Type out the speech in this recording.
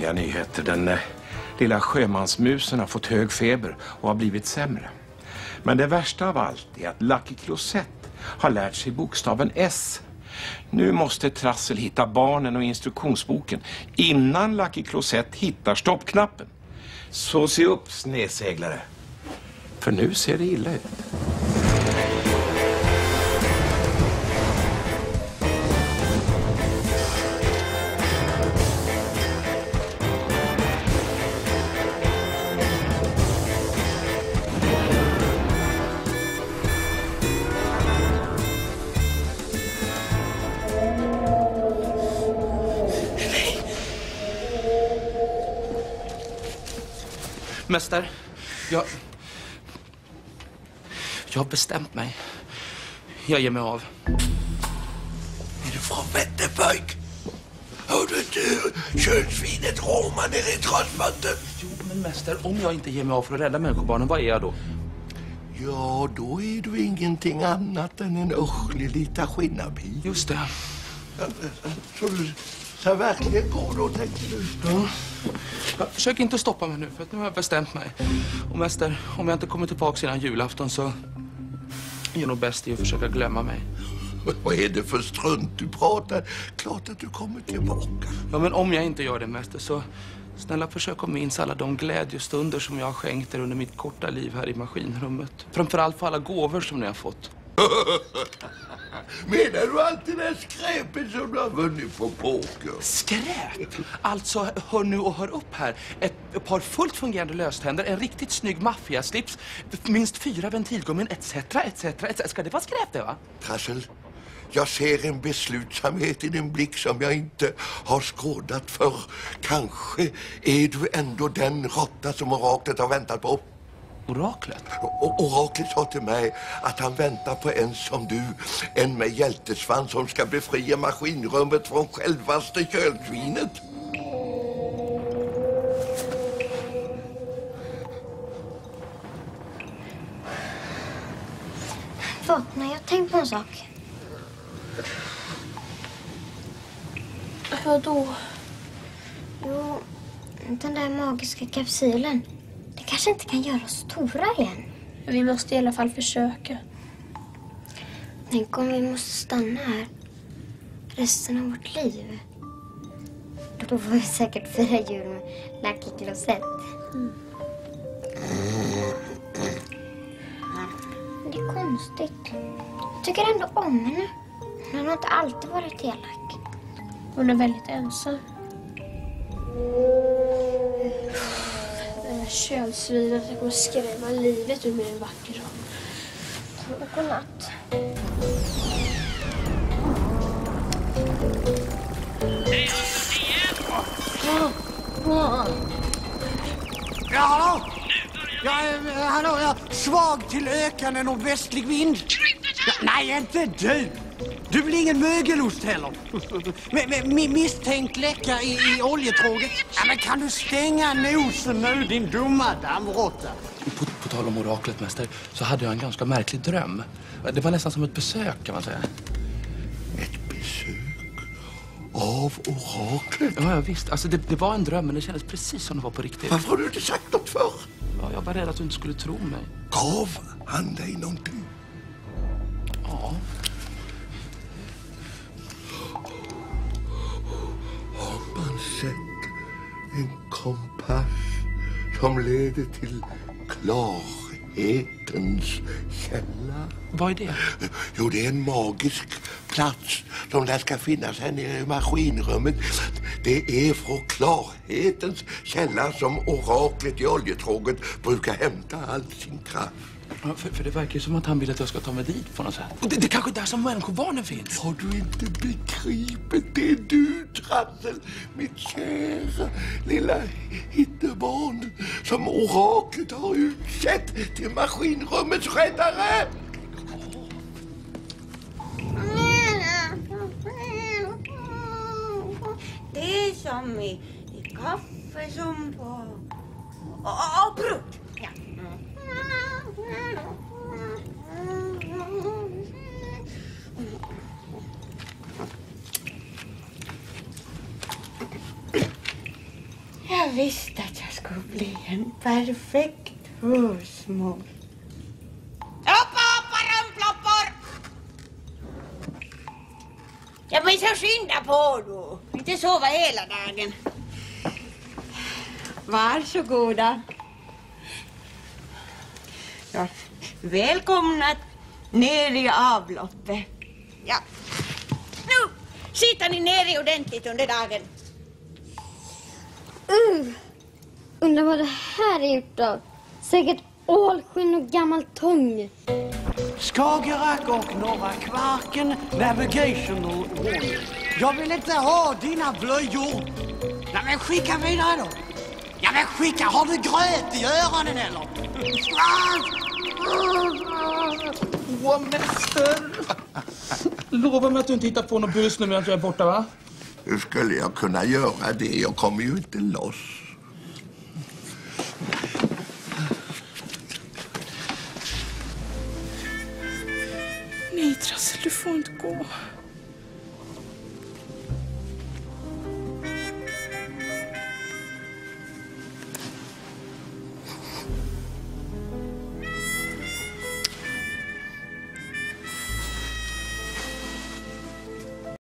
dåliga nyheter. Den lilla sjömansmusen har fått hög feber och har blivit sämre. Men det värsta av allt är att Lucky Closet har lärt sig bokstaven S. Nu måste Trassel hitta barnen och instruktionsboken innan Lucky Closet hittar stoppknappen. Så se upp, snedseglare. För nu ser det illa ut. Mäster, jag har bestämt mig. Jag ger mig av. Är du från Vätterpöjk? Hör du inte könsvinet råma ner i trossvatten? Jo, men mäster, om jag inte ger mig av för att rädda människobarnen, vad är jag då? Ja, då är du ingenting annat än en örlig liten skinnabit. Just det. Så du ska verkligen gå då, tänkte du? Ja. Försök inte att stoppa mig nu, för att nu har jag bestämt mig. Och mäster, om jag inte kommer tillbaka innan julafton så är det nog bäst i att försöka glömma mig. Vad är det för strunt du pratar? Klart att du kommer tillbaka. Ja, men om jag inte gör det, mäster, så snälla försök att minnas alla de glädjestunder som jag har skänkt er under mitt korta liv här i maskinrummet. Framförallt för alla gåvor som ni har fått. Menar du allt det där skräpet som du har vunnit på poker? Skräp? Alltså, hör nu och hör upp här. Ett par fullt fungerande löständer, en riktigt snygg maffiaslips, minst 4 ventilgummin, etc. Ska det vara skräp det, va? Trassel, jag ser en beslutsamhet i din blick som jag inte har skådat för. Kanske är du ändå den råtta som oraklet har väntat på. Oraklet? Och oraklet sa till mig att han väntar på en som du, en med hjältesvans som ska befria maskinrummet från självaste kölsvinet. Förlåt, när jag tänkt på en sak. Vadå? Jo, den där magiska kapsylen. Det kanske inte kan göra oss stora igen. Men vi måste i alla fall försöka. Tänk om vi måste stanna här resten av vårt liv. Då får vi säkert fira jul med Lucky Closet. Det är konstigt. Jag tycker ändå om henne. Hon har inte alltid varit elak. Hon är väldigt ensam. Den här kölsvinet kommer skrämma livet ur mig en vacker dag. Godnatt. Ja, hallå? Hallå, jag är svag till ökande nordvästlig vind. Ja, nej, inte du. Du blir ingen mögelost heller. Misstänkt läcka i oljetråget. Ja, men kan du stänga nosen nu, din dumma dammråtta? På tal om oraklet, mäster, så hade jag en ganska märklig dröm. Det var nästan som ett besök, kan man säga. Ett besök av oraklet? Ja, visst. Alltså, det var en dröm, men det kändes precis som det var på riktigt. Varför har du inte sagt något för? Ja, jag var rädd att du inte skulle tro mig. Gav han dig någonting? Ja. Har man sett en kompass som leder till klarhetens källa? Vad är det? Jo, det är en magisk plats som där ska finnas här nere i maskinrummet. Det är från klarhetens källa som oraklet i oljetråget brukar hämta all sin kraft. Ja, för det verkar som att han vill att jag ska ta mig dit på något sätt. Och det är kanske där som människobarnen finns. Har du inte begripit det, du Trassel? Mitt kära lilla hittebarn som oraklet har utsett till maskinrummets räddare. Det är som i kaffe som på... bröd. Ja. visste att jag skulle bli en perfekt husmor. Hoppa, römploppor! Jag vill så skynda på då. Inte sova hela dagen. Varsågoda. Ja, välkomna ner i avloppet. Ja. Nu sitter ni ner ordentligt under dagen. Undrar vad det här är gjort av. Säkert ålskinn och gammal tång. Skagerrak och Norra Kvarken Navigational Warning. Jag vill inte ha dina blöjor. Nej, men skicka vidare då. Ja, men skicka. Har du gröt i öronen eller? Åh, mäster! Lova mig att du inte hittar på något bus nu medan jag är borta, va? Hur skulle jag kunna göra det? Jag kommer ju inte loss. Nej, Trassel, du får inte gå.